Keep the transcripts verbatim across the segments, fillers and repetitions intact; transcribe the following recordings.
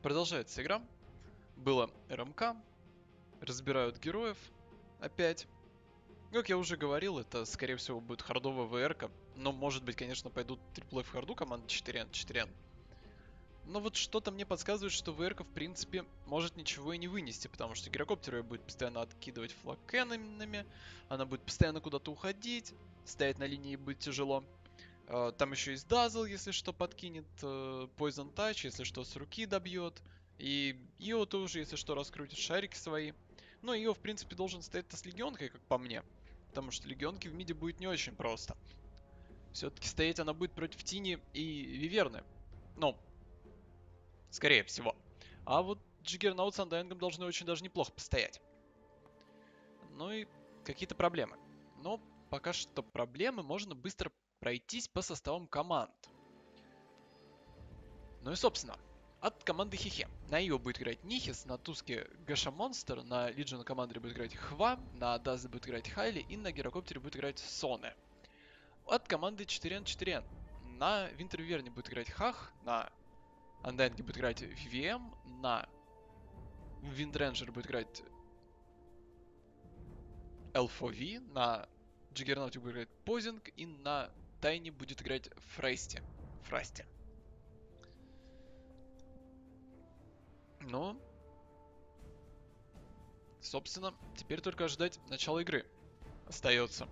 Продолжается игра. Было РМК. Разбирают героев. Опять. Как я уже говорил, это скорее всего будет хардовая ВР-ка. Но может быть, конечно, пойдут триплей в харду команды четыре эн четыре эн. Но вот что-то мне подсказывает, что ВР-ка в принципе может ничего и не вынести. Потому что гирокоптер ее будет постоянно откидывать флаг-кэннонами. Она будет постоянно куда-то уходить. Стоять на линии будет тяжело. Там еще есть Дазл, если что, подкинет. Poison Touch, если что, с руки добьет. И Ио тоже, если что, раскрутит шарики свои. Но Ио, в принципе, должен стоять-то с Легионкой, как по мне. Потому что Легионки в миде будет не очень просто. Все-таки стоять она будет против Тини и Виверны. Ну, скорее всего. А вот Джиггернаут с Андайнгом должны очень даже неплохо постоять. Ну и какие-то проблемы. Но пока что проблемы можно быстро пройтись по составам команд. Ну и собственно, от команды Хихе. На Ио будет играть Нихис, на Туске Гэша Монстр, на Лиджион командре будет играть Хва, на Дазе будет играть Хайли и на Гирокоптере будет играть Соне. От команды четыре эн четыре эн. На Винтер Виверне будет играть Хах, на Андайнге будет играть ви ви эм, на Виндренджер будет играть эл эф о ви, на Джиггернауте будет играть Позинг и на Тайне будет играть Фрейсти. Фрасти. Ну, собственно, теперь только ждать начала игры остается.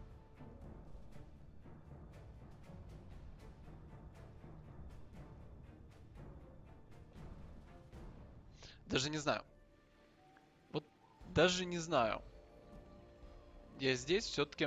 Даже не знаю. Вот даже не знаю. Я здесь все-таки...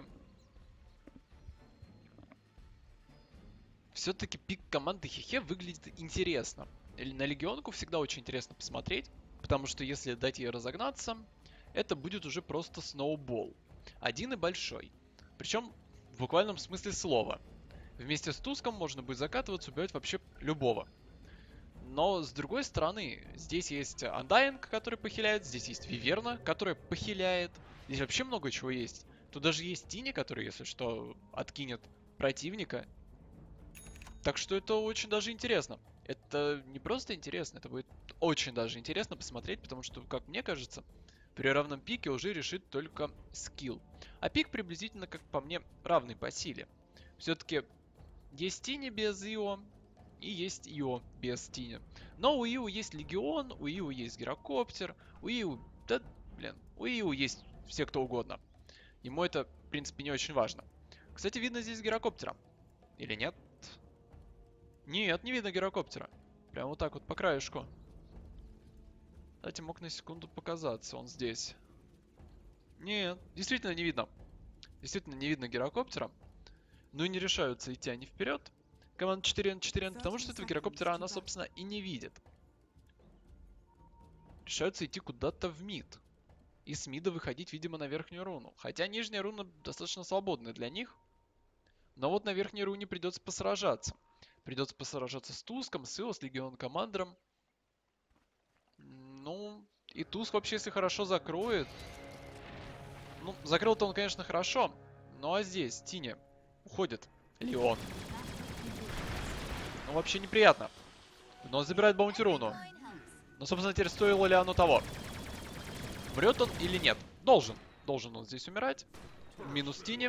Все-таки пик команды Хихе выглядит интересно. На Легионку всегда очень интересно посмотреть. Потому что если дать ей разогнаться, это будет уже просто сноубол. Один и большой. Причем в буквальном смысле слова. Вместе с Туском можно будет закатываться, убивать вообще любого. Но с другой стороны, здесь есть Undying, который похиляет, здесь есть Виверна, которая похиляет. Здесь вообще много чего есть. Тут даже есть Тини, который, если что, откинет противника. Так что это очень даже интересно. Это не просто интересно, это будет очень даже интересно посмотреть, потому что, как мне кажется, при равном пике уже решит только скилл. А пик приблизительно, как по мне, равный по силе. Все-таки есть Тини без Ио, и есть Ио без Тини. Но у Ио есть Легион, у Ио есть Гирокоптер, у Ио... Да, блин, у Ио есть все кто угодно. Ему это, в принципе, не очень важно. Кстати, видно здесь Гирокоптера. Или нет? Нет, не видно Гирокоптера. Прям вот так вот по краешку. Кстати, мог на секунду показаться, он здесь. Нет, действительно не видно. Действительно не видно Гирокоптера. Ну и не решаются идти они вперед. Команда четыре эн четыре эн, потому что этого Гирокоптера она, собственно, и не видит. Решаются идти куда-то в мид. И с мида выходить, видимо, на верхнюю руну. Хотя нижняя руна достаточно свободная для них. Но вот на верхней руне придется посражаться. Придется посражаться с Туском, с Ио, с Легион Командером. Ну, и Туск вообще, если хорошо закроет... Ну, закрыл-то он, конечно, хорошо. Ну а здесь Тини уходит. Леон. Ну, вообще неприятно. Но забирает баунти руну. Но, собственно, теперь стоило ли оно того? Умрет он или нет? Должен. Должен он здесь умирать. Минус Тини.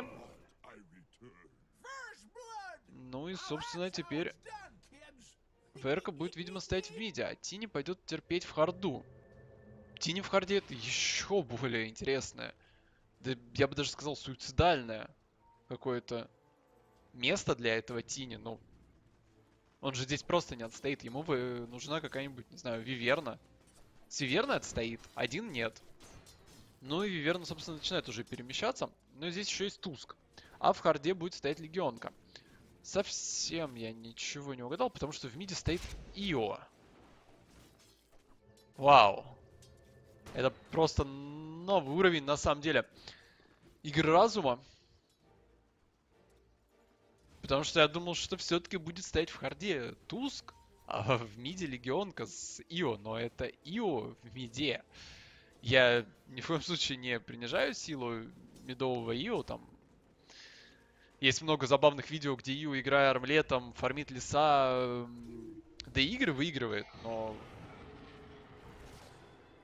Ну и, собственно, теперь ВРК будет, видимо, стоять в миде, а Тини пойдет терпеть в харду. Тини в харде это еще более интересное. Да я бы даже сказал суицидальное какое-то место для этого Тини. Ну, он же здесь просто не отстоит. Ему бы нужна какая-нибудь, не знаю, Виверна. С Виверной отстоит, один нет. Ну и Виверна, собственно, начинает уже перемещаться. Но здесь еще есть Туск. А в харде будет стоять Легионка. Совсем я ничего не угадал, потому что в миде стоит Ио. Вау. Это просто новый уровень, на самом деле, игры разума. Потому что я думал, что все-таки будет стоять в харде Туск, а в миде Легионка с Ио. Но это Ио в миде. Я ни в коем случае не принижаю силу мидового Ио. Там есть много забавных видео, где Ио, играя армлетом, фармит леса, да и игры выигрывает. Но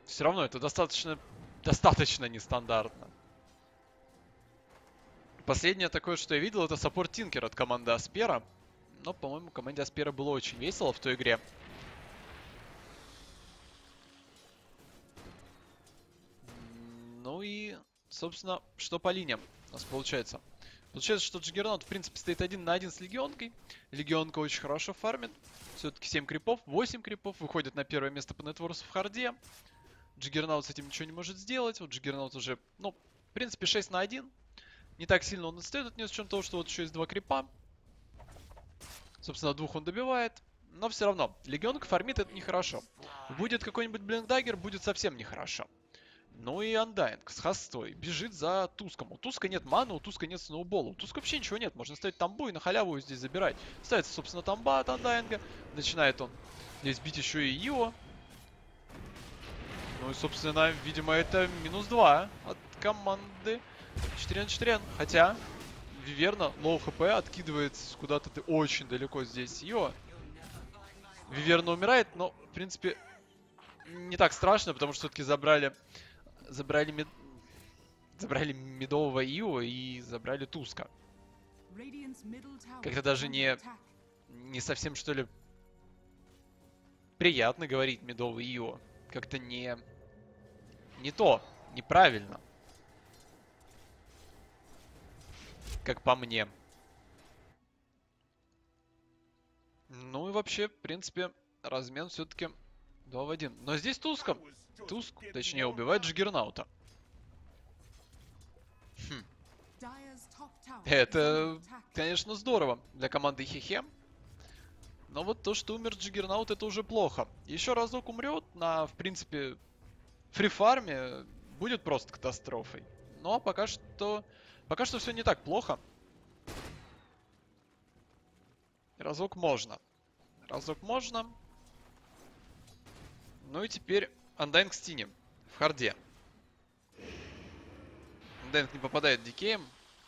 Все равно это достаточно, достаточно нестандартно. Последнее такое, что я видел, это саппорт Тинкер от команды Аспера. Но, по-моему, команде Аспера было очень весело в той игре. Ну и, собственно, что по линиям у нас получается? Получается, что Джиггернаут, в принципе, стоит один на один с Легионкой. Легионка очень хорошо фармит. Все-таки семь крипов, восемь крипов. Выходит на первое место по нетворсу в харде. Джиггернаут с этим ничего не может сделать. Вот Джиггернаут уже, ну, в принципе, шесть на один. Не так сильно он отстает от нее, с учетом того, что вот еще есть два крипа. Собственно, двух он добивает. Но все равно, Легионка фармит, это нехорошо. Будет какой-нибудь Блинкдаггер, будет совсем нехорошо. Ну и Undying с хостой бежит за Туском. У Туска нет маны, у Туска нет сноубола. У Туска вообще ничего нет. Можно ставить тамбу и на халяву здесь забирать. Ставится, собственно, тамба от Undying. Начинает он здесь бить еще и Ио. Ну и, собственно, видимо, это минус два от команды четыре на четыре. Хотя, Виверна, лоу хп, откидывается куда-то ты очень далеко здесь Ио. Виверна умирает, но, в принципе, не так страшно, потому что все-таки забрали... Забрали мид... Забрали медового Ио и забрали Туска. Как-то даже не... Не совсем, что ли, приятно говорить медовый Ио. Как-то не... Не то. Неправильно. Как по мне. Ну и вообще, в принципе, размен все-таки два в один. Но здесь Туском. Туск, точнее, убивает Джиггернаута. Хм. Это, конечно, здорово для команды Хихе. Но вот то, что умер Джиггернаут, это уже плохо. Еще разок умрет на, в принципе, фрифарме, будет просто катастрофой. Но пока что... Пока что все не так плохо. Разок можно. Разок можно. Ну и теперь Undying с Тини в харде. Undying не попадает дикеем.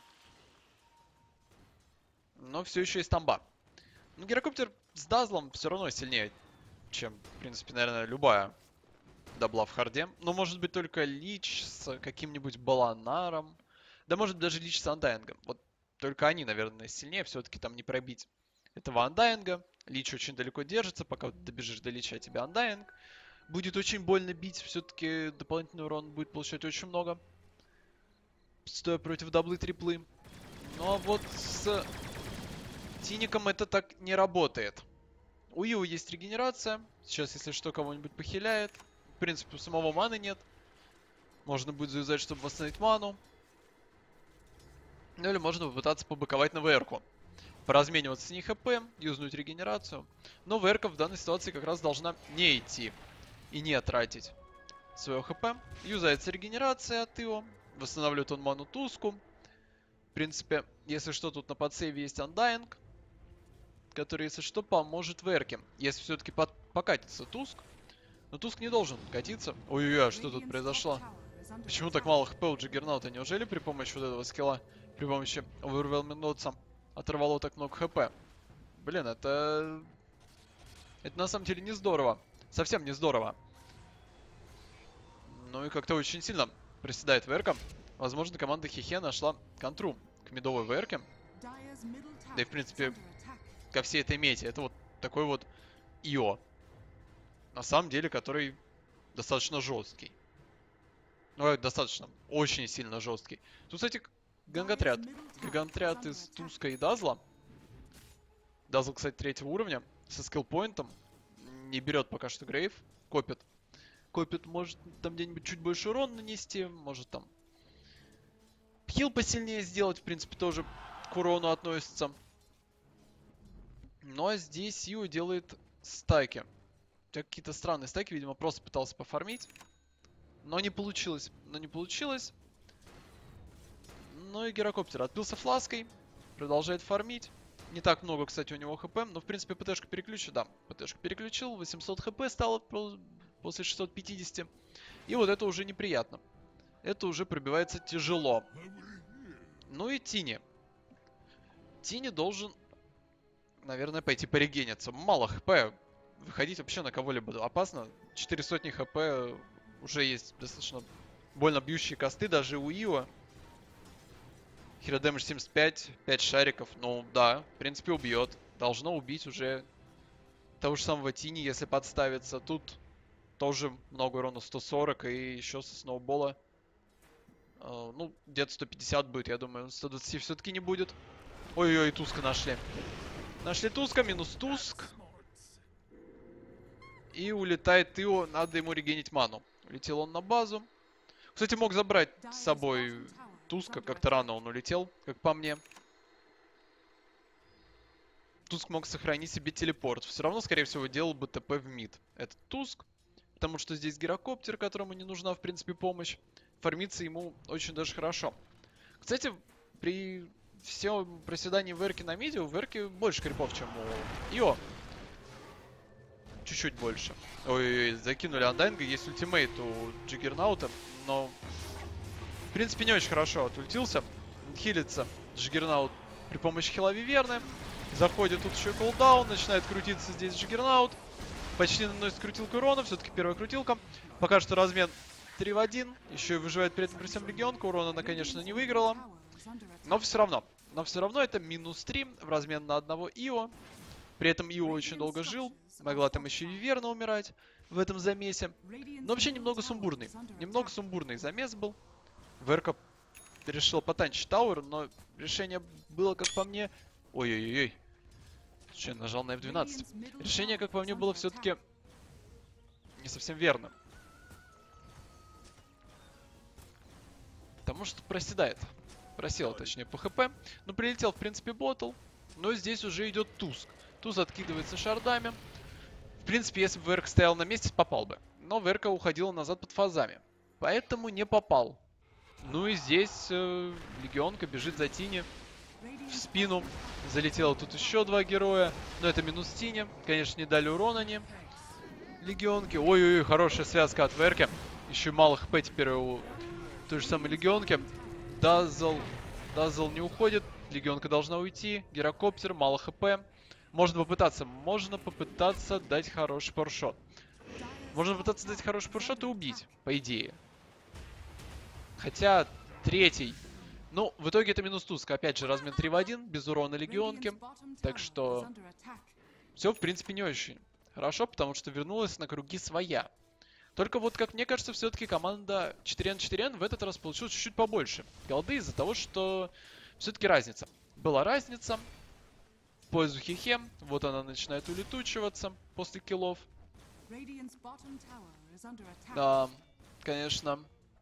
Но все еще есть тамба. Ну, Гирокоптер с Дазлом все равно сильнее, чем, в принципе, наверное, любая дабла в харде. Ну, может быть, только Лич с каким-нибудь Баланаром. Да, может, даже Лич с Undying. Вот только они, наверное, сильнее. Все-таки там не пробить этого Undying. Лич очень далеко держится. Пока ты добежишь до Лича, тебе Undying будет очень больно бить. Все-таки дополнительный урон будет получать очень много. Стоя против даблы-триплы. Ну, а вот с Тиником это так не работает. У Ио есть регенерация. Сейчас, если что, кого-нибудь похиляет. В принципе, у самого маны нет. Можно будет завязать, чтобы восстановить ману. Ну или можно попытаться побыковать на ВР-ку. Поразмениваться с ней хп, юзнуть регенерацию. Но ВР-ка в данной ситуации как раз должна не идти. И не тратить свое хп. Юзается регенерация от Ио. Восстанавливает он ману Туску. В принципе, если что, тут на подсейве есть Undying, который, если что, поможет ВР-ке. Если все-таки покатится Туск. Но Туск не должен катиться. Ой-ой-ой, а что тут произошло? Почему так мало хп у Джиггернаута? Неужели при помощи вот этого скилла, при помощи Overwhelming Notes оторвало так много хп? Блин, это... Это на самом деле не здорово. Совсем не здорово. Ну и как-то очень сильно проседает ВР-ка. Возможно, команда Хихе нашла контру к мидовой ВР-ке. Да и, в принципе, ко всей этой мете. Это вот такой вот Ио. На самом деле, который достаточно жесткий. Ну, достаточно, очень сильно жесткий. Тут, кстати, гангаотряд. Гангаотряд из Туска и Дазла. Дазл, кстати, третьего уровня. Со скиллпоинтом. Не берет пока что Грейв. Копит. Копит, может там где-нибудь чуть больше урон нанести. Может там хил посильнее сделать. В принципе, тоже к урону относится. Ну, а здесь Сиу делает стайки. Какие-то странные стайки, видимо, просто пытался пофармить. Но не получилось. Но не получилось. Ну и Гирокоптер отбился флаской. Продолжает фармить. Не так много, кстати, у него хп. Но, в принципе, ПТшку переключил. Да, ПТшку переключил. восемьсот хп стало после шестисот пятидесяти. И вот это уже неприятно. Это уже пробивается тяжело. Ну и Тини. Тини должен, наверное, пойти порегениться. Мало хп. Выходить вообще на кого-либо опасно. четыре сотни хп Уже есть достаточно больно бьющие косты даже у Ио. Hero Damage семьдесят пять, пять шариков. Ну да, в принципе убьет. Должно убить уже того же самого Тини, если подставится. Тут тоже много урона, сто сорок, и еще со сноубола. Uh, ну, где-то сто пятьдесят будет, я думаю. сто двадцать все-таки не будет. Ой-ой, Туска нашли. Нашли Туска, минус Туск. И улетает Ио, надо ему регенить ману. Улетел он на базу. Кстати, мог забрать с собой Туска, как-то рано он улетел, как по мне. Туск мог сохранить себе телепорт. Все равно, скорее всего, делал бы ТП в мид. Это Туск, потому что здесь гирокоптер, которому не нужна, в принципе, помощь. Фармиться ему очень даже хорошо. Кстати, при всем проседании Верки на миде, у Верки больше крипов, чем у Ио. Чуть-чуть больше. Ой, закинули Андайнга, есть ультимейт у Джиггернаута, но в принципе не очень хорошо отультился. Хилится Джиггернаут при помощи хила Виверны. Заходит тут еще кулдаун, начинает крутиться здесь Джиггернаут. Почти наносит крутилку урона, все-таки первая крутилка. Пока что размен три в один. Еще и выживает при этом при всем легионка. Урона она, конечно, не выиграла. Но все равно. Но все равно это минус три в размен на одного Ио. При этом Ио очень долго жил. Могла там еще и Виверна умирать в этом замесе. Но вообще немного сумбурный. Немного сумбурный замес был. Верка решил потанчить тауэр, но решение было, как по мне... Ой-ой-ой. Че, нажал на эф двенадцать. Решение, как по мне, было все-таки не совсем верным. Потому что проседает. Просел, точнее, по хп. Ну, прилетел, в принципе, ботл. Но здесь уже идет Туск. Туз откидывается шардами. В принципе, если бы Верк стоял на месте, попал бы. Но Верка уходила назад под фазами. Поэтому не попал. Ну и здесь э, Легионка бежит за Тини в спину. Залетело тут еще два героя. Но это минус Тини. Конечно, не дали урона они. Легионки. Ой-ой-ой, хорошая связка от Верки. Еще мало хп теперь у той же самой Легионки. Дазл. Дазл не уходит. Легионка должна уйти. Гирокоптер, мало хп. Можно попытаться. Можно попытаться дать хороший пауэршот. Можно попытаться дать хороший пауэршот и убить, по идее. Хотя третий. Ну, в итоге это минус Туска. Опять же, размен три в один, без урона Легионки. Так что все, в принципе, не очень хорошо, потому что вернулась на круги своя. Только вот, как мне кажется, все-таки команда четыре на четыре в этот раз получилась чуть-чуть побольше голды из-за того, что все-таки разница. Была разница в пользу Хихе. Вот она начинает улетучиваться после киллов. Да, конечно.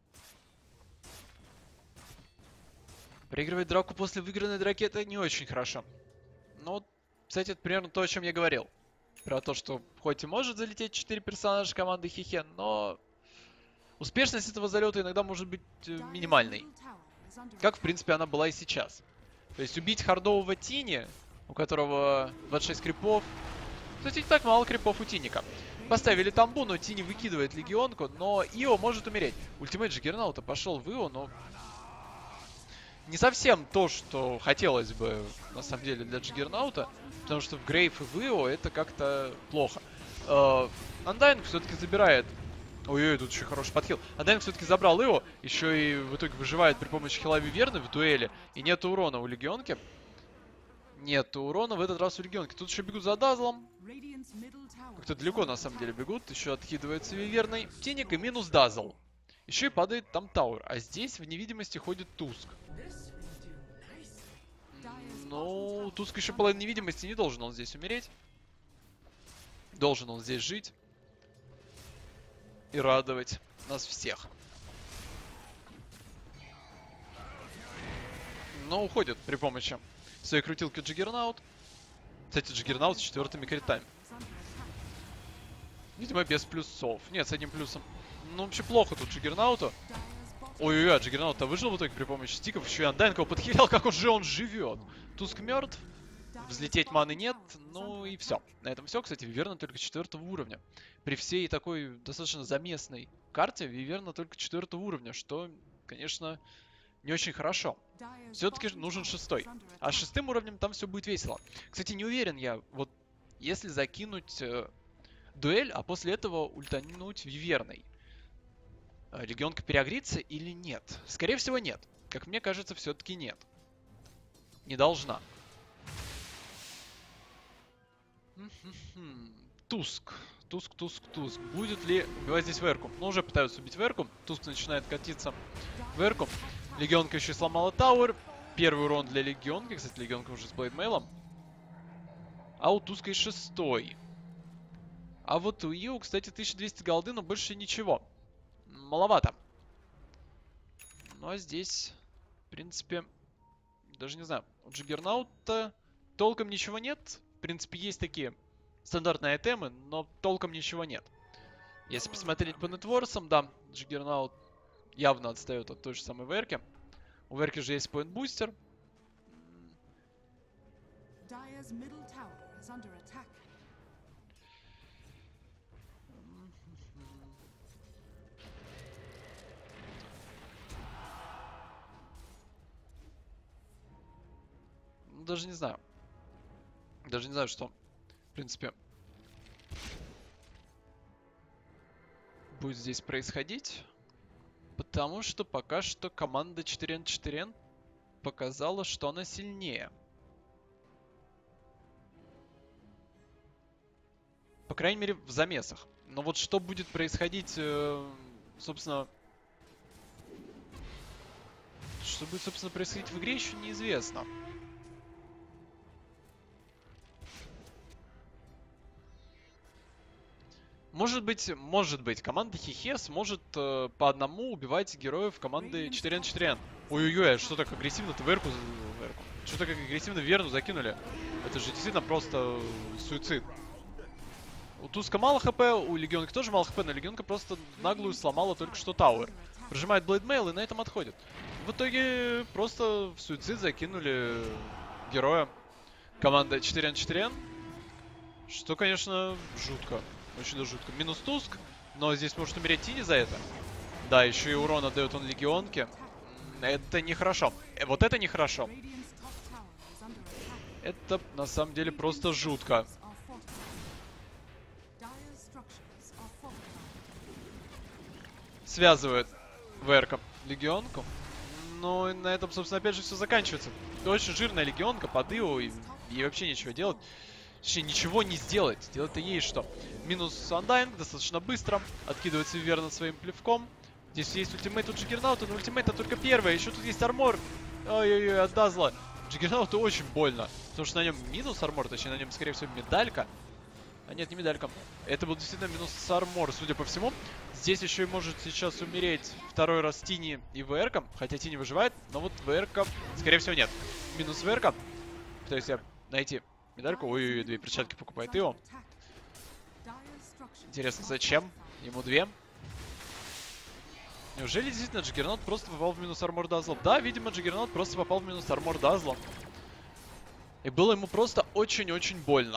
Проигрывать драку после выигранной драки — это не очень хорошо. Но, кстати, это примерно то, о чем я говорил. Про то, что хоть и может залететь четыре персонажа команды Хихе, но успешность этого залета иногда может быть минимальной. Как, в принципе, она была и сейчас. То есть убить хардового Тини, у которого двадцать шесть крипов. Кстати, не так мало крипов у Тиника. Поставили тамбу, но Тини выкидывает Легионку, но Ио может умереть. Ультимейт Джиггернаута пошел в Ио, но не совсем то, что хотелось бы, на самом деле, для Джиггернаута. Потому что в Грейв и в Ио это как-то плохо. Андайнг все-таки забирает. Ой-ой, тут еще хороший подхил. Андайнг все-таки забрал Ио. Еще и в итоге выживает при помощи хила Виверны в дуэли. И нет урона у Легионки. Нет урона в этот раз у Легионки. Тут еще бегут за Дазлом. Как-то далеко на самом деле бегут. Еще откидывается Виверной. Тиник и минус Дазл. Еще и падает там Тауэр. А здесь в невидимости ходит Туск. Ну, Туск еще половина невидимости, не должен он здесь умереть. Должен он здесь жить. И радовать нас всех. Но уходит при помощи своей крутилки Джиггернаут. Кстати, Джиггернаут с четвертыми критами. Видимо, без плюсов. Нет, с одним плюсом. Ну, вообще плохо тут Джиггернауту. Ой-ой-ой, Джиггернаут-то выжил в итоге при помощи стиков. Еще и Андайнг его подхилял, как он же он живет. Туск мертв. Взлететь маны нет. Ну и все. На этом все. Кстати, Виверна только четвертого уровня. При всей такой достаточно заместной карте Виверна только четвертого уровня. Что, конечно, не очень хорошо. Все-таки нужен шестой. А с шестым уровнем там все будет весело. Кстати, не уверен я. Вот если закинуть э, дуэль, а после этого ультануть Виверной. Легионка переагрится или нет? Скорее всего, нет. Как мне кажется, все-таки нет. Не должна. Туск. Туск, Туск, Туск. Будет ли убивать здесь Верку? Ну, уже пытаются убить Верку. Туск начинает катиться в Верку. Легионка еще сломала Тауэр. Первый урон для Легионки. Кстати, Легионка уже с Блейдмейлом. А у Туска и шестой. А вот у Ио, кстати, тысяча двести голды, но больше ничего. Маловато. Ну, а здесь, в принципе, даже не знаю. У Джиггернаута толком ничего нет. В принципе, есть такие стандартные айтемы, но толком ничего нет. Если посмотреть по нетворсам, да, Джиггернаут явно отстает от той же самой Верки. У Верки же есть поинт-бустер. Даже не знаю. Даже не знаю, что, в принципе, будет здесь происходить. Потому что пока что команда четыре на четыре показала, что она сильнее. По крайней мере, в замесах. Но вот что будет происходить, собственно... Что будет, собственно, происходить в игре, еще неизвестно. Может быть, может быть, команда Хихе сможет э, по одному убивать героев команды четыре на четыре. Ой-ой-ой, что так агрессивно-то Верку... Верку. Что так агрессивно Верну закинули? Это же действительно просто суицид. У Туска мало хп, у Легионки тоже мало хп, но Легионка просто наглую сломала только что Тауэр. Прожимает Блейдмейл и на этом отходит. В итоге просто в суицид закинули героя команды четыре на четыре. Что, конечно, жутко. Очень даже жутко. Минус Туск, но здесь может умереть Тини за это. Да, еще и урон отдает он Легионке. Это нехорошо. Вот это нехорошо. Это на самом деле просто жутко. Связывает Верка Легионку. Ну и на этом, собственно, опять же все заканчивается. Очень жирная Легионка под Ио, и, и вообще ничего делать. Точнее, ничего не сделать. Сделать-то ей что? Минус Undying достаточно быстро. Откидывается верно своим плевком. Здесь есть ультимейт у Джиггернаута, но ультимейт это только первое. Еще тут есть армор. Ой-ой-ой, от Дазла. Джиггернауту очень больно. Потому что на нем минус армор, точнее на нем, скорее всего, медалька. А нет, не медалька. Это был действительно минус армор, судя по всему. Здесь еще и может сейчас умереть второй раз Тини и ВРК. Хотя Тини выживает, но вот ВРК, скорее всего, нет. Минус ВРК. Пытаюсь я найти медальку. Ой-ой-ой, две перчатки покупает Ио. Интересно, зачем? Ему две. Неужели действительно Джиггернаут просто попал в минус армор Дазла? Да, видимо, Джиггернаут просто попал в минус армор Дазла. И было ему просто очень-очень больно.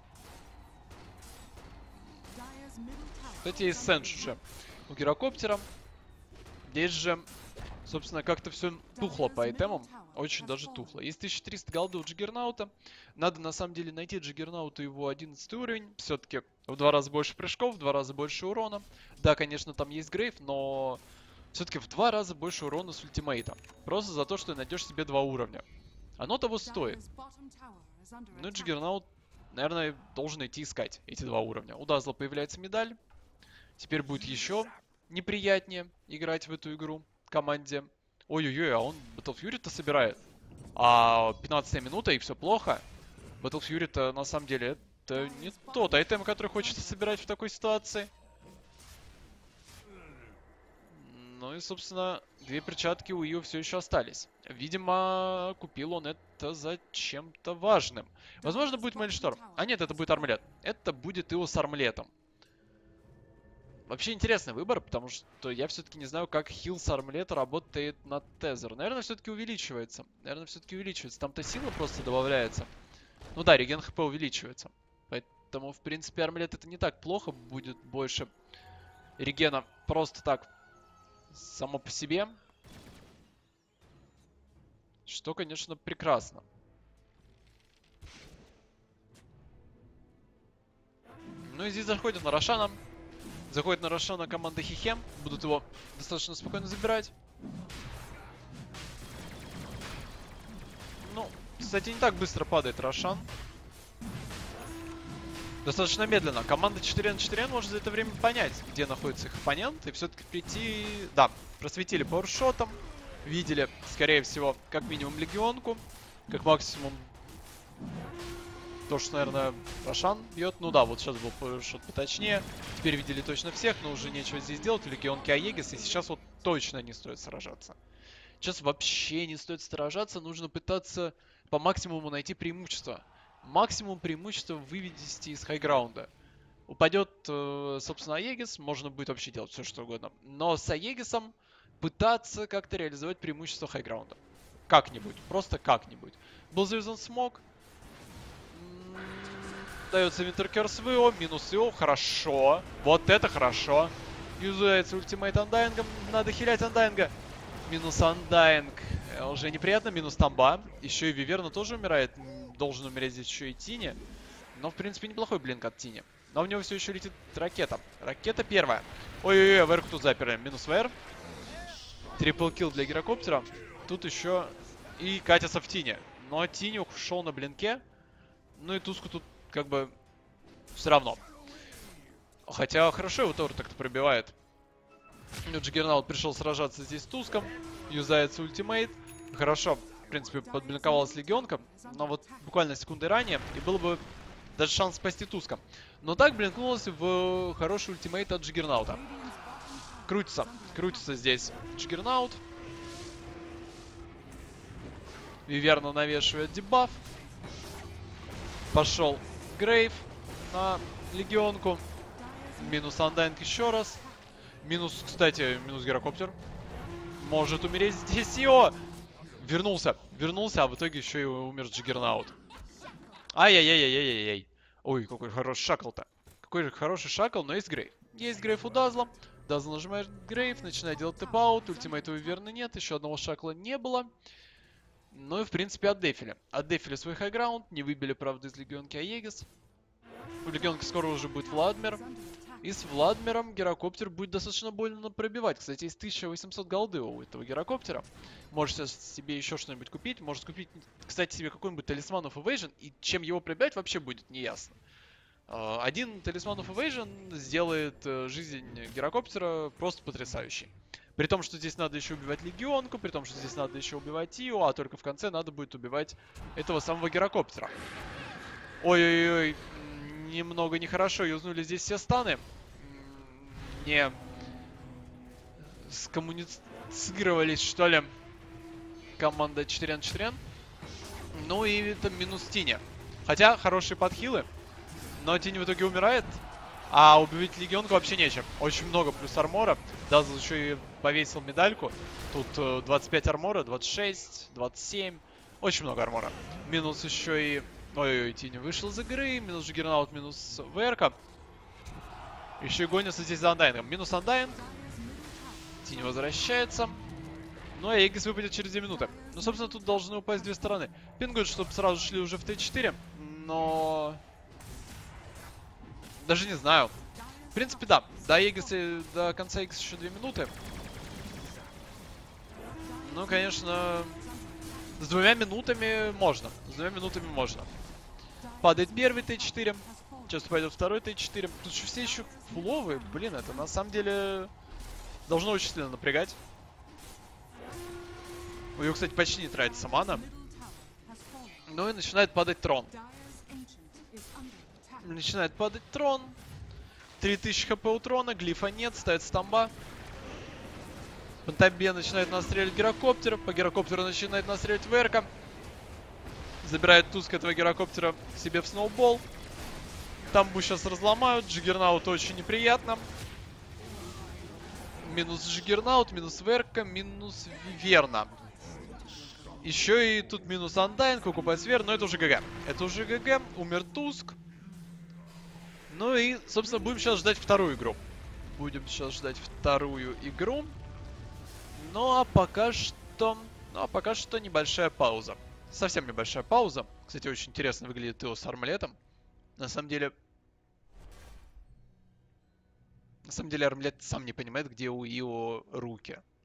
Кстати, есть Сэндж уже у Гирокоптера. Здесь же, собственно, как-то все тухло по айтемам. Очень даже тухло. Есть тысяча триста голды у Джиггернаута. Надо, на самом деле, найти Джиггернауту его одиннадцатый уровень. Все-таки в два раза больше прыжков, в два раза больше урона. Да, конечно, там есть Грейв, но все-таки в два раза больше урона с ультимейта. Просто за то, что найдешь себе два уровня. Оно того стоит. Ну и Джиггернаут, наверное, должен идти искать эти два уровня. У Дазла появляется медаль. Теперь будет еще неприятнее играть в эту игру команде. Ой-ой-ой, а он Battle Fury-то собирает. А пятнадцатая минута и все плохо. Battle Fury-то на самом деле это не тот айтем, который хочется собирать в такой ситуации. Ну и, собственно, две перчатки у Ио все еще остались. Видимо, купил он это за чем-то важным. Возможно, будет Мейльшторм. А нет, это будет Армлет. Это будет Ио с Армлетом. Вообще интересный выбор, потому что я все-таки не знаю, как хил с Армлета работает на Тезер. Наверное, все-таки увеличивается. Наверное, все-таки увеличивается. Там-то сила просто добавляется. Ну да, реген хп увеличивается. Поэтому, в принципе, Армлет это не так плохо. Будет больше регена просто так, само по себе. Что, конечно, прекрасно. Ну и здесь заходит на Рошана. Заходит на Рошана команда Хихем. Будут его достаточно спокойно забирать. Ну, кстати, не так быстро падает Рошан. Достаточно медленно. Команда четыре на четыре может за это время понять, где находится их оппонент. И все-таки прийти... Да, просветили пауэршотом. Видели, скорее всего, как минимум легионку. Как максимум... То, что, наверное, Рошан бьет. Ну да, вот сейчас был пауэршот поточнее. Теперь видели точно всех, но уже нечего здесь делать. У легионки Аегис. И сейчас вот точно не стоит сражаться. Сейчас вообще не стоит сражаться. Нужно пытаться по максимуму найти преимущество. Максимум преимущества вывести из хайграунда. Упадет, э, собственно, Аегис, можно будет вообще делать все, что угодно. Но с Аегисом пытаться как-то реализовать преимущество хайграунда. Как-нибудь, просто как-нибудь. Был завязан смог. Дается Винтеркерс в ИО, минус ИО, хорошо. Вот это хорошо. Юзается ультимейт Андайнгом, надо хилять Андайнга. Минус Андайнг, уже неприятно, минус Тамба. Еще и Виверна тоже умирает. Должен умереть здесь еще и Тини. Но, в принципе, неплохой блинк от Тини. Но в него все еще летит ракета. Ракета первая. Ой-ой-ой, Вэр тут заперли. Минус Вэр. Трипл килл для гирокоптера. Тут еще и катится в Тини. Но Тини ушел на блинке. Ну и Туску тут как бы все равно. Хотя хорошо его Тор так-то пробивает. Ну, Джиггернаут пришел сражаться здесь с Туском. Юзается ультимейт. Хорошо. В принципе, подблинковалась легионка, но вот буквально секунды ранее, и было бы даже шанс спасти Туска. Но так блинкнулась в хороший ультимейт от Джиггернаута. Крутится, крутится здесь Джиггернаут. Виверна навешивает дебаф. Пошел Грейв на легионку. Минус Андайнг еще раз. Минус, кстати, минус гирокоптер. Может умереть здесь Ио. Вернулся, вернулся, а в итоге еще и умер Джиггернаут. Ай-яй-яй-яй-яй-яй. Ой, какой хороший шакл-то. Какой же хороший шакл, но есть Грейв. Есть Грейв у Дазла. Дазл нажимает Грейв, начинает делать тэп-аут. Ультимейта Виверны нет, еще одного шакла не было. Ну и в принципе отдефили. Отдефили свой хайграунд, не выбили, правда, из легионки Аегис. У легионки скоро уже будет Владмир. И с Владмиром гирокоптер будет достаточно больно пробивать. Кстати, есть тысяча восемьсот голды у этого гирокоптера. Можете себе еще что-нибудь купить. Может купить, кстати, себе какой-нибудь талисман of Evasion. И чем его пробивать вообще будет неясно. Один талисман of Evasion сделает жизнь гирокоптера просто потрясающей. При том, что здесь надо еще убивать легионку. При том, что здесь надо еще убивать Ио. А только в конце надо будет убивать этого самого гирокоптера. Ой-ой-ой. Немного нехорошо юзнули здесь все станы. Не скоммуницировались, что ли, команда четыре на четыре. Ну и это минус Тини. Хотя хорошие подхилы. Но Тини в итоге умирает. А убивать легионку вообще нечем. Очень много плюс армора. Дазл еще и повесил медальку. Тут двадцать пять армора, двадцать шесть, двадцать семь. Очень много армора. Минус еще и... Ой-ой-ой, Тини вышел из игры. Минус Джиггернаут, минус ВРК. Еще и гонится здесь за Андайнгом. Минус Андайнг. Тини возвращается. Ну, а Эгис выпадет через две минуты. Ну, собственно, тут должны упасть две стороны. Пингует, чтобы сразу шли уже в Т четыре. Но... Даже не знаю. В принципе, да. До Эгиса, до конца Эгиса еще две минуты. Ну, конечно... С двумя минутами можно. С двумя минутами можно. Падает первый Т четыре. Сейчас пойдет второй Т четыре. Тут еще все еще фуловые. Блин, это на самом деле должно очень сильно напрягать. У него, кстати, почти не тратится мана. Ну и начинает падать трон. Начинает падать трон. три тысячи хп у трона. Глифа нет. Ставит стамба. По тамбе начинает настреливать гирокоптера. По гирокоптеру начинает настреливать ВРК. Забирает Туск этого гирокоптера себе в сноубол. Тамбу сейчас разломают. Джиггернаут очень неприятно. Минус Джиггернаут, минус ВРК, минус Виверна. Еще и тут минус Андайн, покупает Свер, но это уже ГГ. Это уже ГГ. Умер Туск. Ну и, собственно, будем сейчас ждать вторую игру. Будем сейчас ждать вторую игру. Ну а пока что... Ну а пока что небольшая пауза. Совсем небольшая пауза. Кстати, очень интересно выглядит его с армлетом. На самом деле... На самом деле Армлет сам не понимает, где у Ио руки.